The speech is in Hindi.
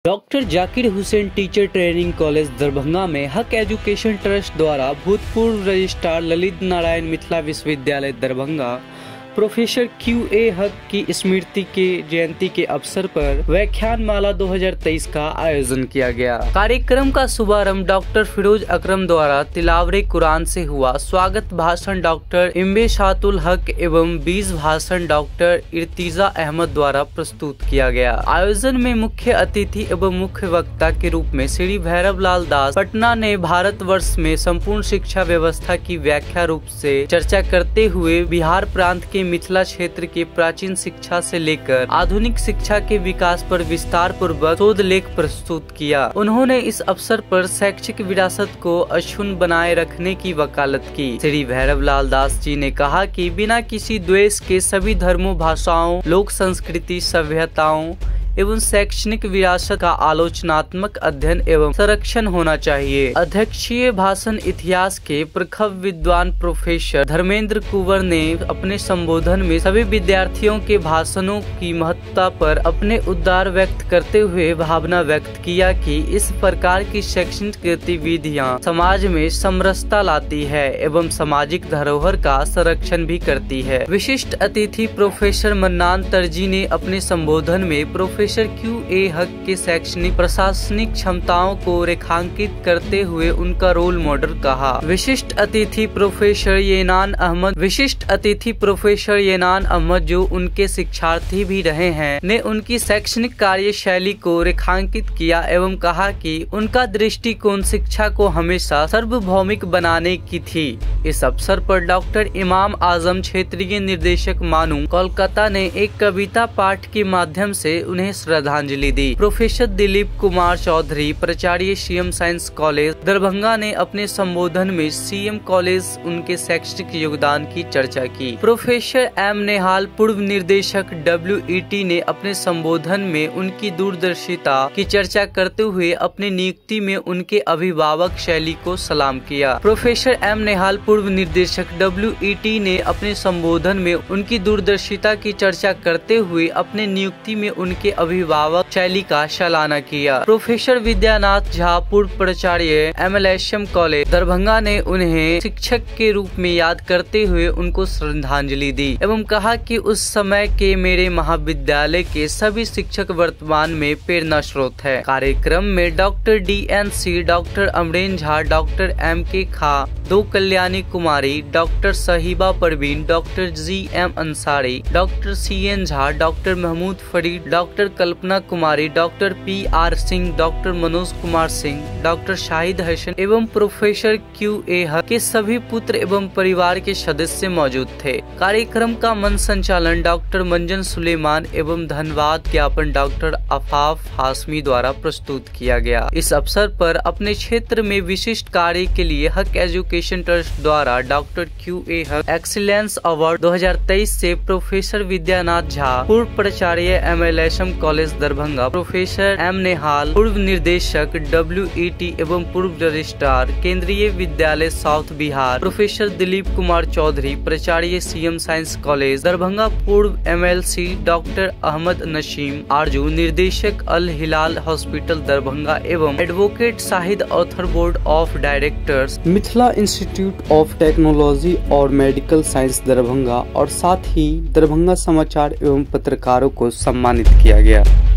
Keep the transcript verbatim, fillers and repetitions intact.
Doctor Zakir Hussain teacher training college Darbhanga में हक एजुकेशन ट्रस्ट द्वारा भूतपूर्व रजिस्ट्रार ललित नारायण मिथिला विश्वविद्यालय दरभंगा प्रोफेसर क्यू ए हक की स्मृति के जयंती के अवसर पर व्याख्यान माला दो हज़ार तेईस का आयोजन किया गया। कार्यक्रम का शुभारंभ डॉक्टर फिरोज अकरम द्वारा तिलावरे कुरान से हुआ। स्वागत भाषण डॉक्टर इम्बेशातुल हक एवं बीज भाषण डॉक्टर इर्तिजा अहमद द्वारा प्रस्तुत किया गया। आयोजन में मुख्य अतिथि एवं मुख्य वक्ता के रूप में श्री भैरव लाल दास पटना ने भारतवर्ष में संपूर्ण शिक्षा व्यवस्था की व्याख्या रूप से चर्चा करते हुए बिहार प्रांत के मिथिला क्षेत्र के प्राचीन शिक्षा से लेकर आधुनिक शिक्षा के विकास पर विस्तार पूर्वक शोध लेख प्रस्तुत किया। उन्होंने इस अवसर पर शैक्षिक विरासत को अक्षुण्ण बनाए रखने की वकालत की। श्री भैरव लाल दास जी ने कहा कि बिना किसी द्वेष के सभी धर्मों, भाषाओं, लोक संस्कृति, सभ्यताओं एवं शैक्षणिक विरासत का आलोचनात्मक अध्ययन एवं संरक्षण होना चाहिए। अध्यक्षीय भाषण इतिहास के प्रखर विद्वान प्रोफेसर धर्मेंद्र कुंवर ने अपने संबोधन में सभी विद्यार्थियों के भाषणों की महत्ता पर अपने उद्गार व्यक्त करते हुए भावना व्यक्त किया कि इस प्रकार की शैक्षणिक गतिविधियां समाज में समरसता लाती है एवं सामाजिक धरोहर का संरक्षण भी करती है। विशिष्ट अतिथि प्रोफेसर मन्नान तरजी ने अपने संबोधन में प्रोफेसर प्रोफेसर क्यू ए हक के शैक्षणिक प्रशासनिक क्षमताओं को रेखांकित करते हुए उनका रोल मॉडल कहा। विशिष्ट अतिथि प्रोफेसर येनान अहमद विशिष्ट अतिथि प्रोफेसर येनान अहमद जो उनके शिक्षार्थी भी रहे हैं, ने उनकी शैक्षणिक कार्यशैली को रेखांकित किया एवं कहा कि उनका दृष्टिकोण शिक्षा को हमेशा सार्वभौमिक बनाने की थी। इस अवसर पर डॉक्टर इमाम आजम क्षेत्रीय निर्देशक मानू कोलकाता ने एक कविता पाठ के माध्यम से उन्हें श्रद्धांजलि दी। प्रोफेसर दिलीप कुमार चौधरी प्राचार्य सीएम साइंस कॉलेज दरभंगा ने अपने संबोधन में सीएम कॉलेज उनके शैक्षणिक योगदान की चर्चा की। प्रोफेसर एम नेहाल पूर्व निदेशक डब्ल्यूईटी ने अपने संबोधन में उनकी दूरदर्शिता की चर्चा करते हुए अपनी नियुक्ति में उनके अभिभावक शैली को सलाम किया। प्रोफेसर एम नेहाल पूर्व निदेशक डब्ल्यूईटी ने अपने संबोधन में उनकी दूरदर्शिता की चर्चा करते हुए अपने नियुक्ति में उनके अभिभावक शैली का सराहना किया। प्रोफेसर विद्यानाथ झा पूर्व प्राचार्य एमएलएसएम कॉलेज दरभंगा ने उन्हें शिक्षक के रूप में याद करते हुए उनको श्रद्धांजलि दी एवं कहा कि उस समय के मेरे महाविद्यालय के सभी शिक्षक वर्तमान में प्रेरणा स्रोत है। कार्यक्रम में doctor D N C, doctor Amren Jha, doctor M K खा, दो Kalyani Kumari, doctor Sahiba Parveen, doctor G M Ansari, doctor C N Jha, doctor Mahmood Farid, doctor Kalpana Kumari, doctor P R Singh, doctor Manoj Kumar Singh, doctor Shahid Hasan एवं प्रोफेसर क्यू ए हक के सभी पुत्र एवं परिवार के सदस्य मौजूद थे। कार्यक्रम का मंच संचालन डॉक्टर मंजन सुलेमान एवं धन्यवाद ज्ञापन डॉक्टर आफाफ हाशमी द्वारा प्रस्तुत किया गया। इस अवसर पर अपने क्षेत्र में विशिष्ट कार्य के लिए हक एजुकेशन ट्रस्ट द्वारा doctor Q A Haq excellence award दो हज़ार तेईस से प्रोफेसर विद्यानाथ झा पूर्व प्राचार्य MLSM college Darbhanga, professor M Nehal पूर्व निर्देशक डब्ल्यूईटी एवं पूर्व registrar Kendriya Vidyalaya south Bihar, professor Dilip Kumar Chaudhary प्राचार्य सीएम साइंस कॉलेज दरभंगा, पूर्व एमएलसी डॉक्टर अहमद नसीम आरजू निर्देशक अल हिलाल हॉस्पिटल दरभंगा एवं advocate Shahid Athar board of directors Mithila institute of technology और मेडिकल साइंस दरभंगा और साथ ही दरभंगा समाचार एवं पत्रकारों को सम्मानित किया गया।